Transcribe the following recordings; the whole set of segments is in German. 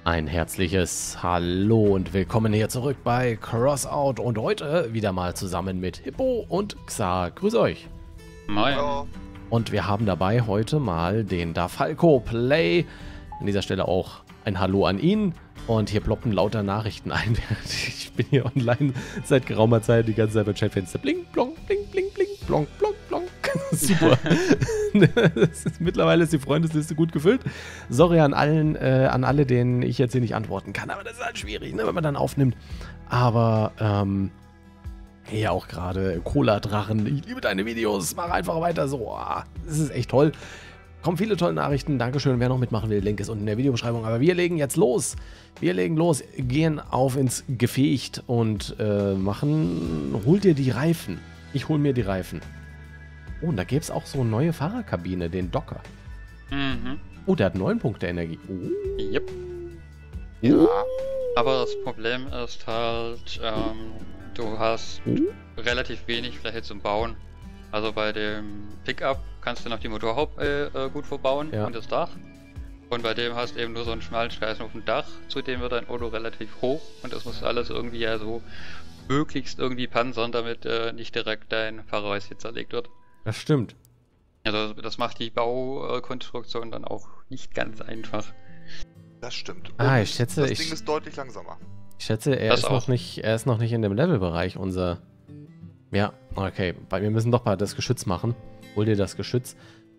Ein herzliches Hallo und willkommen hier zurück bei Crossout und heute wieder mal zusammen mit Hippo und Xa. Grüß euch. Moin. Hallo. Und wir haben dabei heute mal den Dafalco Play. An dieser Stelle auch ein Hallo an ihn. Und hier ploppen lauter Nachrichten ein. Ich bin hier online seit geraumer Zeit die ganze Zeit beim Chatfenster. Bling, blong, bling, bling, bling, blong, blong, blong. Super. Mittlerweile ist die Freundesliste gut gefüllt. Sorry an alle, denen ich jetzt hier nicht antworten kann. Aber das ist halt schwierig, ne, wenn man dann aufnimmt. Aber, hier auch gerade Cola-Drachen. Ich liebe deine Videos. Mach einfach weiter so. Das ist echt toll. Kommen viele tolle Nachrichten. Dankeschön. Wer noch mitmachen will, Link ist unten in der Videobeschreibung. Aber wir legen jetzt los. Wir legen los, gehen auf ins Gefecht und hol dir die Reifen. Ich hol mir die Reifen. Oh, und da gäbe es auch so eine neue Fahrerkabine, den Docker. Mhm. Oh, der hat 9 Punkte Energie. Oh. Yep. Ja. Aber das Problem ist halt, du hast relativ wenig Fläche zum Bauen. Also bei dem Pickup kannst du noch die Motorhaube gut verbauen und das Dach. Und bei dem hast du eben nur so einen schmalen Streifen auf dem Dach, zudem wird dein Auto relativ hoch und das muss alles irgendwie ja so möglichst irgendwie panzern, damit nicht direkt dein Fahrerhäuschen zerlegt wird. Das stimmt. Also das macht die Baukonstruktion dann auch nicht ganz einfach. Das stimmt. Ah, ich schätze, das Ding ist deutlich langsamer. Ich schätze, er ist noch nicht in dem Levelbereich, unser... Ja, okay. Wir müssen doch mal das Geschütz machen. Hol dir das Geschütz.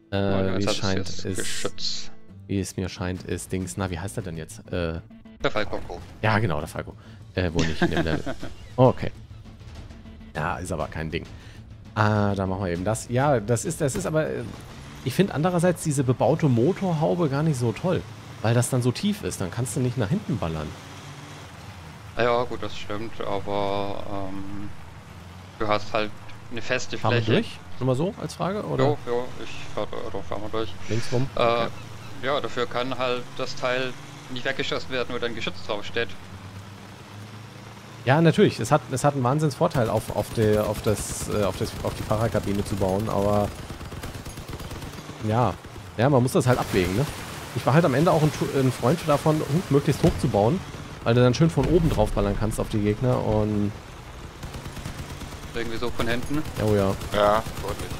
Wie es mir scheint, ist Dings... Na, wie heißt er denn jetzt? Der Falco. Ja, genau, der Falco. Wohl nicht in dem Level. Okay. Ja, ist aber kein Ding. Da machen wir eben das. Ja, das ist aber... Ich finde andererseits diese bebaute Motorhaube gar nicht so toll. Weil das dann so tief ist. Dann kannst du nicht nach hinten ballern. Ja, gut, das stimmt, aber du hast halt eine feste Fahren wir Fläche. durch? Nur mal so als Frage? Oder? Jo, fahren wir durch. Links rum? Okay. Ja, dafür kann halt das Teil nicht weggeschossen werden, nur dein Geschütz draufsteht. Ja, natürlich. Es hat einen Wahnsinnsvorteil, auf die Fahrerkabine zu bauen, aber ja, man muss das halt abwägen, ne? Ich war halt am Ende auch ein Freund davon, möglichst hoch zu bauen, weil du dann schön von oben drauf ballern kannst auf die Gegner und... Irgendwie so von hinten. Oh ja. Ja, deutlich.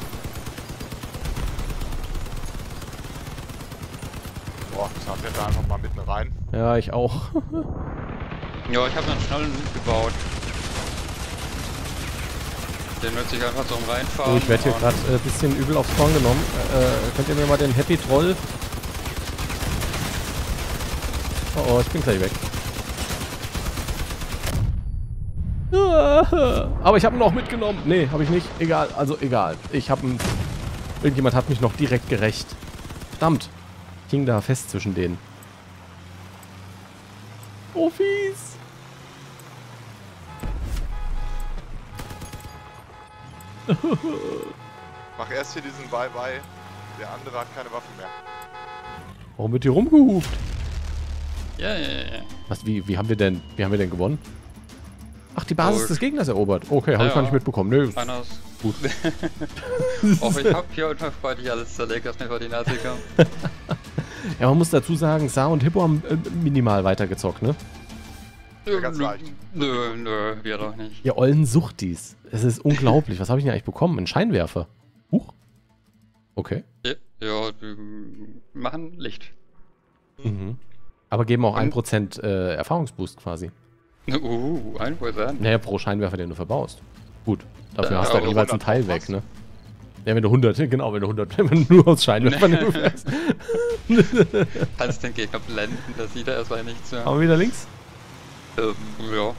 Boah, das fährt da einfach mal mitten rein. Ja, ich auch. Ja, ich habe einen Schnallen gebaut. Den nutze ich einfach zum Reinfahren. Oh, ich werde hier gerade ein bisschen übel aufs Korn genommen. Könnt ihr mir mal den Happy Troll... Oh, ich bin gleich weg. Aber ich habe ihn noch mitgenommen. Nee, habe ich nicht. Egal, also egal. Irgendjemand hat mich noch direkt gerächt. Verdammt. Ich hing da fest zwischen denen. Oh, fies. Mach erst hier diesen Bye-Bye. Der andere hat keine Waffe mehr. Warum wird hier rumgehupt? Ja. Was, wie haben wir denn gewonnen? Ach, die Basis des Gegners erobert. Okay, habe ich gar nicht mitbekommen. Nö, Einer ist gut. auch ich hab hier unfallfreudig alles zerlegt, was mir vor die Nase kam. Ja, man muss dazu sagen, Sa und Hippo haben minimal weitergezockt, ne? Ja, ganz leicht. Nö, wir doch nicht. Ihr ollen Suchtis. Es ist unglaublich. Was habe ich denn eigentlich bekommen? Ein Scheinwerfer. Huch. Okay. Ja, die machen Licht. Mhm. Aber geben auch 1% Erfahrungsboost quasi. 1%. Naja, pro Scheinwerfer, den du verbaust. Gut. Dafür hast du wenn auch du jeweils einen 100 Teil drauf weg, hast. ne? Ja, wenn du 100, genau, wenn du nur aus Scheinwerfern fährst. Kannst den Gegner blenden, das sieht er erstmal nichts mehr. Haben wir wieder links? Ja.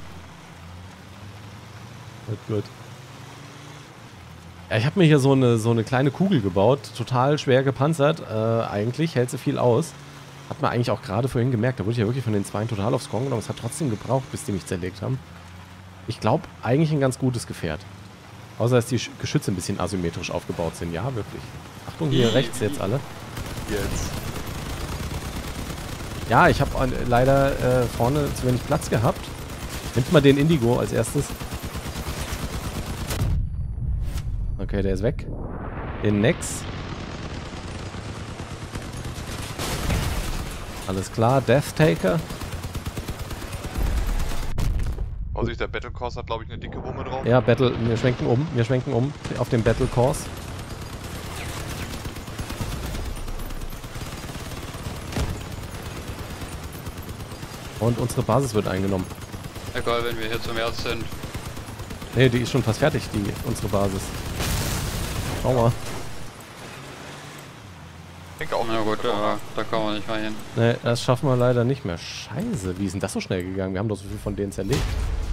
Gut. Ja, ich habe mir hier so eine kleine Kugel gebaut, total schwer gepanzert. Eigentlich hält sie viel aus. Hat man eigentlich auch gerade vorhin gemerkt, da wurde ich ja wirklich von den Zweien total aufs Korn genommen. Es hat trotzdem gebraucht, bis die mich zerlegt haben. Ich glaube, eigentlich ein ganz gutes Gefährt. Außer, dass die Geschütze ein bisschen asymmetrisch aufgebaut sind. Ja, wirklich. Achtung, hier rechts jetzt alle. Jetzt. Ja, ich habe leider vorne zu wenig Platz gehabt. Nimmt mal den Indigo als erstes. Okay, der ist weg. Den Nex. Alles klar, Death Taker. Vorsicht, der Battle Course hat, glaube ich, eine dicke Wumme drauf. Ja, wir schwenken um auf den Battle Course. Und unsere Basis wird eingenommen. Egal, wenn wir hier zum Erst sind. Ne, die ist schon fast fertig, unsere Basis. Schau mal. Ich denke auch. Na gut, da kann man nicht rein. Ne, das schaffen wir leider nicht mehr. Scheiße, wie ist denn das so schnell gegangen? Wir haben doch so viel von denen zerlegt.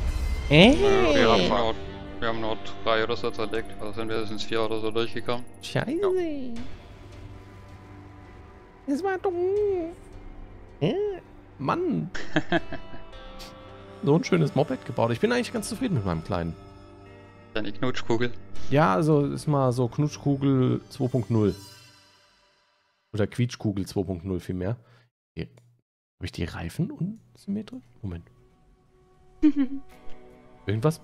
Wir haben nur 3 oder so zerlegt. Also sind wir ins 4 oder so durchgekommen. Scheiße. Es war dumm. Mann. So ein schönes Moped gebaut. Ich bin eigentlich ganz zufrieden mit meinem kleinen. Deine Knutschkugel. Ja, also ist mal so Knutschkugel 2.0. Oder Quietschkugel 2.0 vielmehr. Habe ich die Reifen unsymmetrisch? Moment. Irgendwas?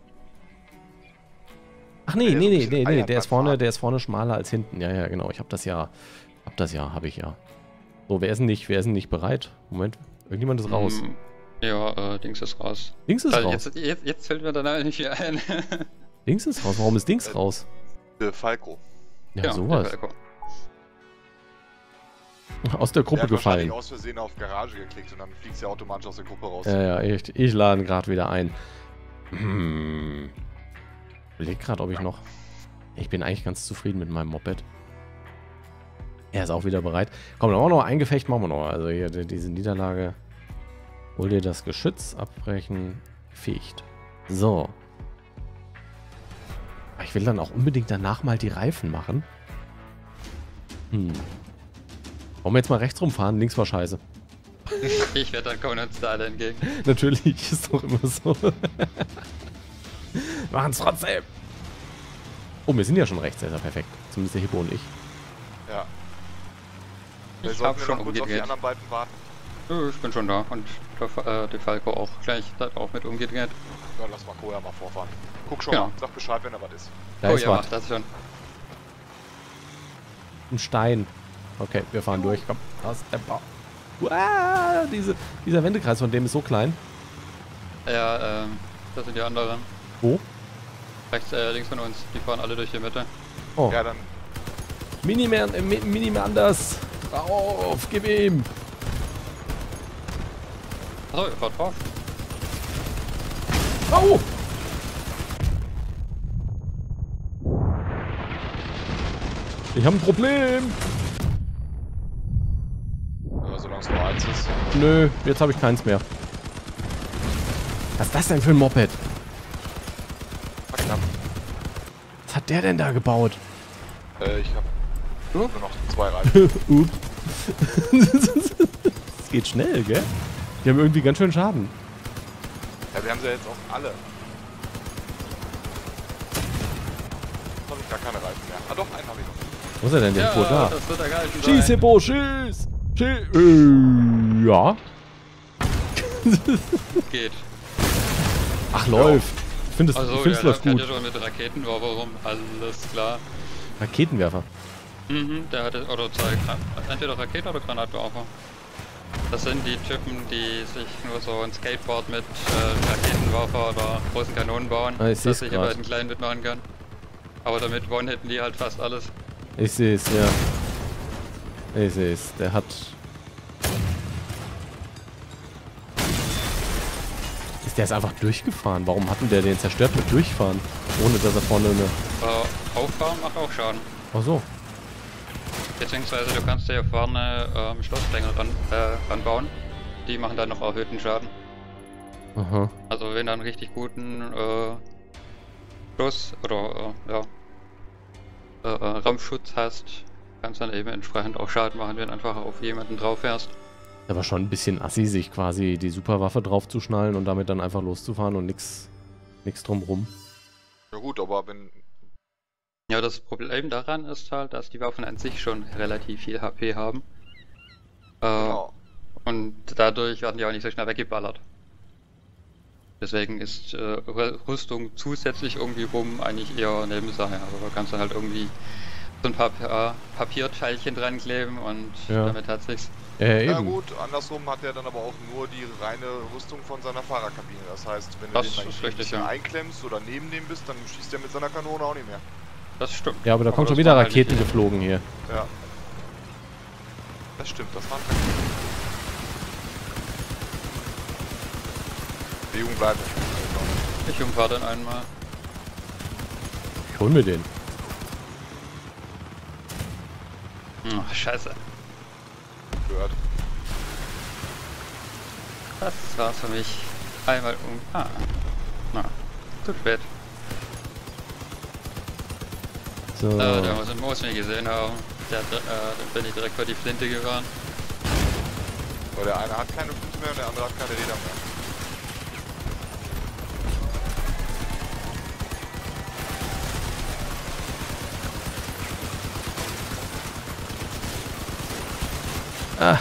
Ach nee, der ist vorne schmaler als hinten. Ja, genau. Ich habe das ja. Habe ich ja. So, wer ist denn nicht bereit? Moment, irgendjemand ist raus. Ja, Dings ist raus. Dings ist raus. Jetzt fällt mir dann nicht mehr ein. Dings ist raus. Warum ist Dings raus? Falco. Ja, sowas. Falco. Aus der Gruppe gefallen. Aus Versehen auf Garage geklickt und dann fliegt sie automatisch aus der Gruppe raus. Ja, ich lade gerade wieder ein. Ich überlege gerade, ob ich noch... Ich bin eigentlich ganz zufrieden mit meinem Moped. Er ist auch wieder bereit. Komm, dann machen wir noch ein Gefecht, machen wir noch. Also hier diese Niederlage. Hol dir das Geschütz, abbrechen, fegt. So. Ich will dann auch unbedingt danach mal die Reifen machen. Wollen wir jetzt mal rechts rumfahren? Links war scheiße. Ich werde dann kommen uns da alle entgegen. Natürlich, ist doch immer so. Machen es trotzdem. Oh, wir sind ja schon rechts, das ist ja perfekt. Zumindest der Hippo und ich. Ja. Ich Sollten hab wir schon noch kurz auf die umgedreht. anderen beiden warten? Ich bin schon da und der Falco auch gleich auch mit umgedreht. Ja, lass mal vorher mal vorfahren. Guck schon Genau. mal, sag Bescheid, wenn da was ist. Da ist ja, was. das schon. Ein Stein. Okay, wir fahren durch. Komm, das ist der Bau. Uah, dieser Wendekreis von dem ist so klein. Ja, das sind die anderen. Wo? Rechts, links von uns. Die fahren alle durch die Mitte. Oh, Ja, dann Miniman anders. Auf, gib ihm. Achso, ihr fahrt drauf. Au! Ich habe ein Problem. ja, solange es nur eins ist. Nö, jetzt habe ich keins mehr. Was ist das denn für ein Moped? Knapp. Was hat der denn da gebaut? Ich hab nur noch 2 Reifen. Ups. Das geht schnell, gell? Die haben irgendwie ganz schön Schaden. Ja, wir haben sie ja jetzt auch alle. Jetzt habe ich gar keine Reifen mehr. Ah doch, einen habe ich noch. Wo ist er denn, der Hippo? Da. das wird der geilste Schieß, sein. Hippo, schieß! Ja. Geht. Ach, läuft. Ich finde es Also, läuft der gut. ja schon mit Raketenwerfer rum. Alles klar. Raketenwerfer. Der hatte, oder 2, entweder Raketen oder Granatwerfer. Das sind die Typen, die sich nur so ein Skateboard mit Raketenwerfer oder großen Kanonen bauen, Ah, ich seh's dass ich grad. aber einen kleinen mitmachen kann. Aber damit one-hitten die halt fast alles. Ich sehe es, ja. Ich sehe es. Der hat... Der ist einfach durchgefahren. Warum hat denn der den zerstört mit Durchfahren? Ohne dass er vorne eine... Auffahren macht auch Schaden. Ach so. Beziehungsweise du kannst hier vorne Stoßstängel ranbauen. Die machen dann noch erhöhten Schaden. Aha. Also wenn du einen richtig guten Stoß oder Raumschutz hast, kannst du dann eben entsprechend auch Schaden machen, wenn du einfach auf jemanden drauf fährst. Aber schon ein bisschen assi, sich quasi die Superwaffe draufzuschnallen und damit dann einfach loszufahren und nix drumrum. Ja gut, aber wenn... Ja, das Problem daran ist halt, dass die Waffen an sich schon relativ viel HP haben. Genau. Und dadurch werden die auch nicht so schnell weggeballert. Deswegen ist Rüstung zusätzlich irgendwie rum eigentlich eher Nebensache. Also da kannst du halt irgendwie so ein paar Papierteilchen dran kleben und Ja. damit hat sich's. Na Eben. gut, andersrum hat er dann aber auch nur die reine Rüstung von seiner Fahrerkabine. Das heißt, wenn du Das den dann ist ein richtig, bisschen ja. einklemmst oder neben dem bist, dann schießt er mit seiner Kanone auch nicht mehr. Das stimmt. Ja, aber da kommt das schon wieder war halt Raketen nicht- geflogen hier. Ja. Das stimmt, das waren Bewegung bleibt. Ich umfahre dann einmal. Ich hol mir den. Oh, scheiße. Gehört. Das war's für mich. Einmal Na, zu spät. So. Der muss mich gesehen haben. Dann bin ich direkt vor die Flinte gefahren. Weil der eine hat keine Flinte mehr und der andere hat keine Räder mehr. Ah.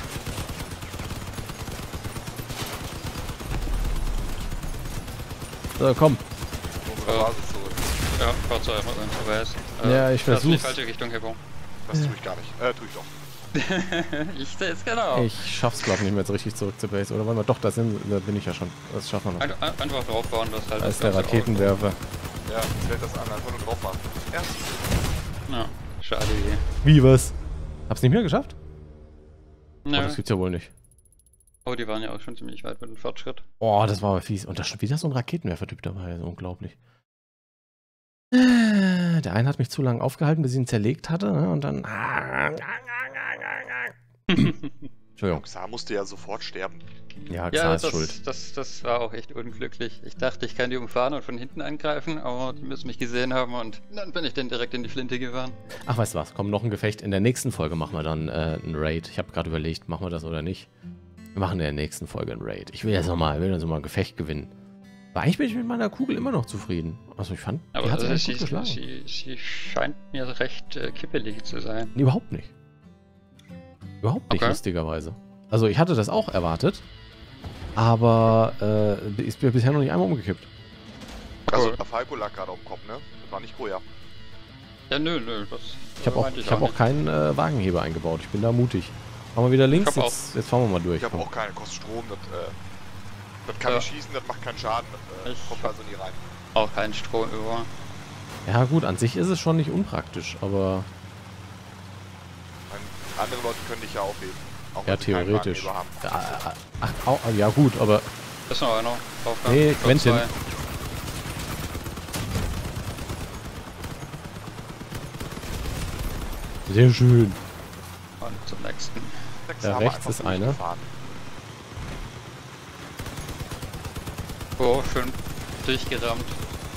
So, komm. Unsere Ja. Basis zurück. Ja, Fahrzeug mit uns weiß. Ja, ich Das ist in die versuch's. falsche Richtung, Hebo. Das tue ich gar nicht. Tue ich doch. Ich sehe es genau. Ich schaff's, glaube ich, nicht mehr jetzt richtig zurück zur Base. Oder warte mal, doch, da bin ich ja schon. Das schaffen wir noch. Einfach draufbauen, das halt. Da das ist der ganze Raketenwerfer. Ja, fällt das an, einfach nur drauf machen. Erst. Auto. Ja, schade. Wie, was? Hab's nicht mehr geschafft? Oh, Ja. das gibt's ja wohl nicht. Oh, die waren ja auch schon ziemlich weit mit dem Fortschritt. Oh, das war aber fies. Und da ist schon wieder so ein Raketenwerfer-Typ dabei. Das ist unglaublich. Der eine hat mich zu lange aufgehalten, bis ich ihn zerlegt hatte. Ne? Und dann... Entschuldigung. Xar musste ja sofort sterben. Ja, Xar ist schuld. das war auch echt unglücklich. Ich dachte, ich kann die umfahren und von hinten angreifen, aber die müssen mich gesehen haben und dann bin ich dann direkt in die Flinte gefahren. Ach, weißt du was? Komm, noch ein Gefecht. In der nächsten Folge machen wir dann ein Raid. Ich habe gerade überlegt, machen wir das oder nicht. Wir machen in der nächsten Folge ein Raid. Ich will jetzt nochmal ein Gefecht gewinnen. Aber eigentlich bin ich mit meiner Kugel immer noch zufrieden. Also ich fand, Aber die hat also sich gut geschlagen. sie scheint mir recht kippelig zu sein. Nee, überhaupt nicht. Überhaupt nicht, Okay. lustigerweise. Also ich hatte das auch erwartet, aber ist mir bisher noch nicht einmal umgekippt. Also, Cool. Falco lag gerade auf dem Kopf, ne? Das war nicht Goya. Ja, nö, das Ich habe auch, meinte ich hab auch nicht. keinen Wagenheber eingebaut. Ich bin da mutig. Machen wir wieder links, Ich hab jetzt fahren wir mal durch. Ich habe Komm. auch keine, kostet Strom, das kann Ja. nicht schießen, das macht keinen Schaden, das Ich- kommt also nie rein. Auch kein Strom über. Ja gut, an sich ist es schon nicht unpraktisch, aber Andere Leute können dich ja aufheben. Auch ja, wenn sie keinen theoretisch. Wagenheber haben. Ja gut, aber Ist noch einer. Drauf, Nee, Ich glaub, Quentin. 2. sehr schön. Und zum nächsten. Sechs Da haben wir rechts einfach ist einer. durchgefahren. Oh, schön durchgerammt.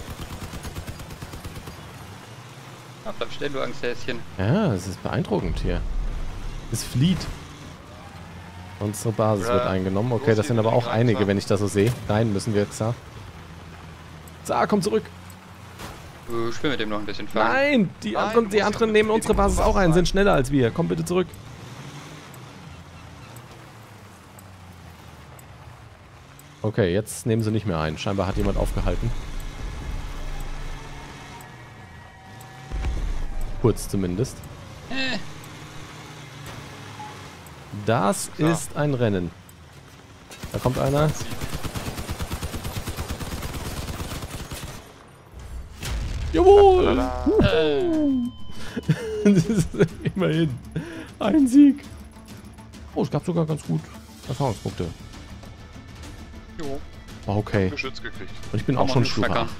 Ah, bleib stehen, du Angsthäschen. Ja, es ist beeindruckend hier. Es flieht. Unsere Basis Ja, wird eingenommen. Okay, los, das sind hier aber auch liegen rein, einige, Xar. wenn ich das so sehe. Rein müssen wir, Xar. Xar, komm zurück. Ich will mit dem noch ein bisschen fahren. Nein, die Nein, anderen, du die musst anderen ja nehmen mit unsere dem Basis auch Basis ein, sind rein. schneller als wir. Komm bitte zurück. Okay, jetzt nehmen sie nicht mehr ein. Scheinbar hat jemand aufgehalten. Kurz zumindest. Das Klar. ist ein Rennen. Da kommt einer. Jawohl! Tada. Das ist immerhin ein Sieg. Oh, es gab sogar ganz gut Erfahrungspunkte. Jo. War okay. Geschütz gekriegt. Und ich bin Kann auch man schon nicht Stufe meckern. 8.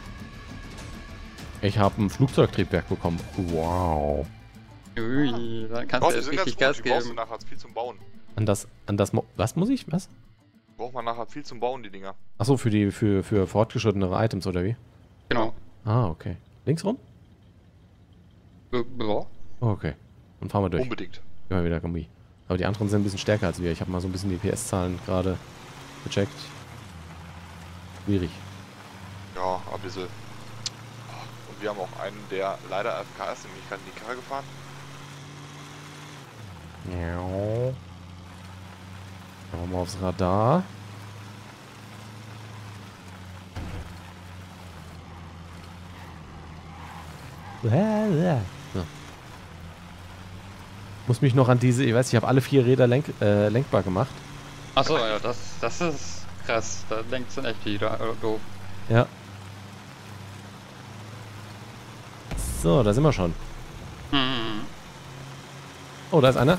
Ich habe ein Flugzeugtriebwerk bekommen. Wow. Ui, dann kannst Oh, du die jetzt sind ganz richtig gut, Gas die brauchst du geben. nachher viel zum Bauen. Was muss ich? Was? Braucht man nachher viel zum Bauen, die Dinger. Achso, für fortgeschrittenere Items oder wie? Genau. Ah, okay. Links rum? Ja. Oh, okay. Und fahren wir durch. Unbedingt. Immer wieder Kombi. Aber die anderen sind ein bisschen stärker als wir. Ich habe mal so ein bisschen die PS-Zahlen gerade gecheckt. Schwierig. Ja, ein bisschen. Und wir haben auch einen, der leider AFK ist, nämlich gerade in die Karre gefahren. Ja. Schauen wir mal aufs Radar. So. muss mich noch an diese, ich weiß, ich habe alle 4 Räder lenkbar gemacht. Achso, ja, das ist krass. Da lenkt dann echt wieder doof. Ja. So, da sind wir schon. Hm. Oh, da ist einer.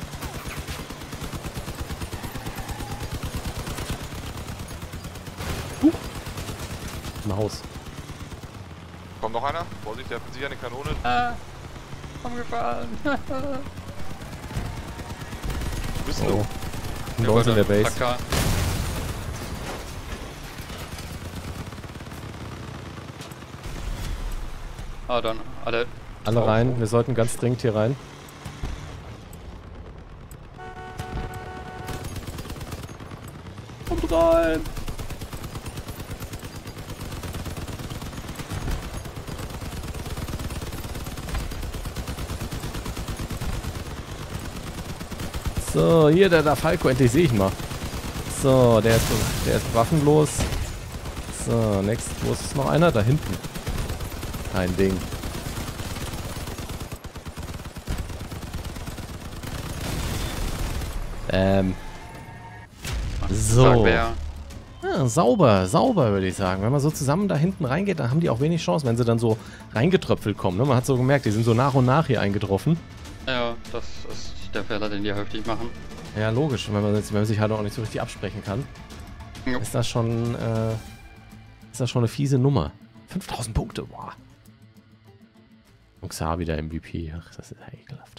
Im Haus. Kommt noch einer? Vorsicht, der hat sicher eine Kanone. Umgefallen. Wo bist Oh. du? Bei uns in der Base. Tracker. Ah, dann alle. Alle rein. Wir sollten ganz dringend hier rein. Kommt rein! So, hier der Falco, endlich sehe ich ihn mal. So, der ist waffenlos. So, next, wo ist noch einer? Da hinten. Kein Ding. So. Sag wer. Ja, sauber würde ich sagen. Wenn man so zusammen da hinten reingeht, dann haben die auch wenig Chance, wenn sie dann so reingetröpfelt kommen. Ne? Man hat so gemerkt, die sind so nach und nach hier eingetroffen. Ja, das ist der Fehler, den die häufig machen. Ja, logisch. Wenn man sich halt auch nicht so richtig absprechen kann, Jo. ist das schon eine fiese Nummer. 5000 Punkte, boah. Und Xavi der MVP. Ach, das ist ja ekelhaft.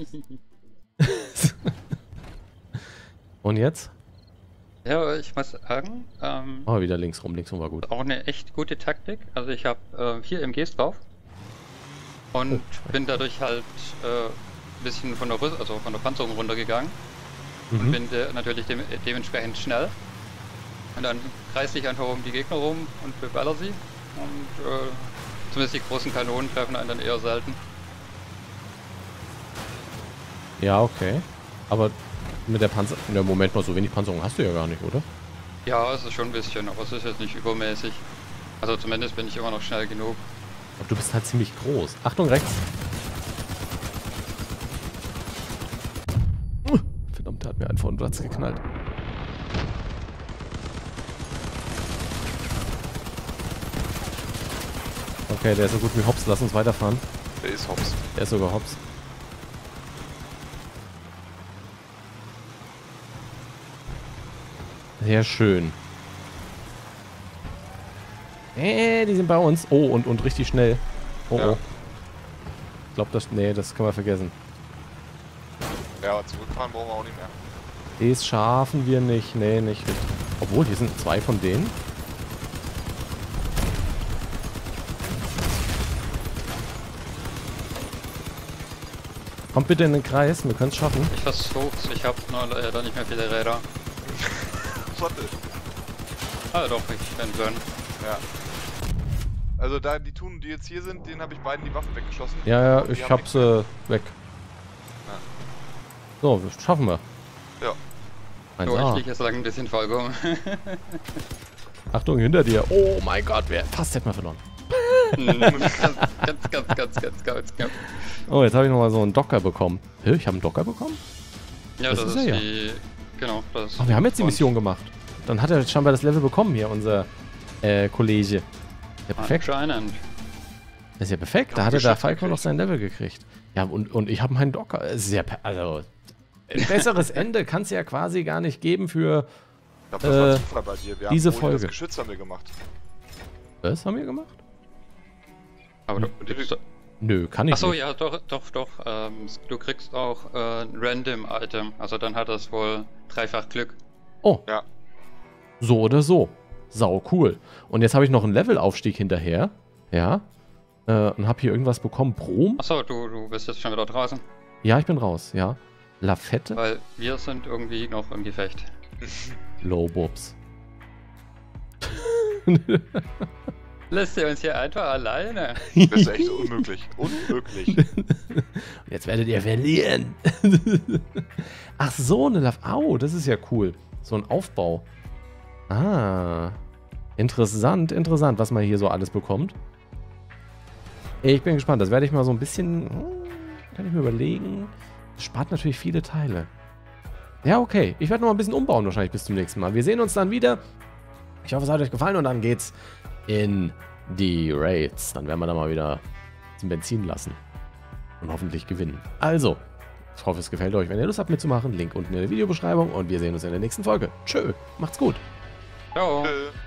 Und jetzt? Ja, ich muss sagen, Oh, wieder links rum war gut. auch eine echt gute Taktik. Also ich habe 4 MGs drauf und bin dadurch halt ein bisschen von der Panzerung runtergegangen und bin natürlich dementsprechend schnell. Und dann kreise ich einfach um die Gegner rum und beballer sie. Und zumindest die großen Kanonen treffen einen dann eher selten. Ja, okay. Aber mit der Panzer... Ja, Moment mal, so wenig Panzerung hast du ja gar nicht, oder? Ja, es ist schon ein bisschen, aber es ist jetzt nicht übermäßig. Also zumindest bin ich immer noch schnell genug. Aber du bist halt ziemlich groß. Achtung, rechts. Verdammt, der hat mir einen vor den Platz geknallt. Okay, der ist so gut wie Hops. Lass uns weiterfahren. Der ist Hops. Der ist sogar Hops. Sehr schön. Die sind bei uns. Oh, und richtig schnell. Oh, Ja. oh. Ich glaube, das können wir vergessen. Ja, aber zurückfahren brauchen wir auch nicht mehr. Das schaffen wir nicht. Nee, nicht richtig. Obwohl, hier sind 2 von denen. Kommt bitte in den Kreis, wir können es schaffen. Ich versuch's, ich habe nur leider nicht mehr viele Räder. Schotte. Ah doch, ich bin drin. Ja. Also da die Tunen, die jetzt hier sind, denen habe ich beiden die Waffen weggeschossen. Ja, Und die ich haben hab's nichts weg. Ja. So, das schaffen wir. Ja. 1A. Ich ist lang ein bisschen vollkommen. Achtung, hinter dir. Oh mein Gott, fast hätten wir verloren. ganz knapp. Oh, jetzt habe ich nochmal so einen Docker bekommen. Hä, ich habe einen Docker bekommen? Ja, Das das ist ist er ja. die... Genau, das Ach, wir haben jetzt die und- Mission gemacht. Dann hat er jetzt scheinbar das Level bekommen hier, unser Kollege. Ja, perfekt. Anscheinend. Das ist ja perfekt. Ja, Da hatte der geschafft Falco noch gekriegt. sein Level gekriegt. Ja, und ich habe meinen Docker. Es ist ja, also, ein besseres Ende kann es ja quasi gar nicht geben für... Ich glaube, das war Zufall bei dir. Wir diese haben wohl Folge. Das Geschütz haben wir gemacht. Was haben wir gemacht? Aber Nö, kann ich achso, nicht. ja, doch. Du kriegst auch ein Random-Item. Also dann hat das wohl dreifach Glück. Oh, Ja. so oder so. Sau cool. Und jetzt habe ich noch einen Levelaufstieg hinterher. Ja. Und habe hier irgendwas bekommen. Brom? Achso, du bist jetzt schon wieder draußen. Ja, ich bin raus, ja. Lafette? Weil wir sind irgendwie noch im Gefecht. Lowbobs. Lässt ihr uns hier einfach alleine? Das ist echt unmöglich. Unmöglich. Jetzt werdet ihr verlieren. Ach so, eine Au, das ist ja cool. So ein Aufbau. Ah. Interessant, was man hier so alles bekommt. Ich bin gespannt. Das werde ich mal so ein bisschen... Kann ich mir überlegen. Das spart natürlich viele Teile. Ja, okay. Ich werde noch ein bisschen umbauen wahrscheinlich bis zum nächsten Mal. Wir sehen uns dann wieder. Ich hoffe, es hat euch gefallen und dann geht's in die Raids. Dann werden wir da mal wieder zum Benzin lassen. Und hoffentlich gewinnen. Also, ich hoffe, es gefällt euch. Wenn ihr Lust habt mitzumachen, Link unten in der Videobeschreibung und wir sehen uns in der nächsten Folge. Tschö, macht's gut. Ciao. Tschö.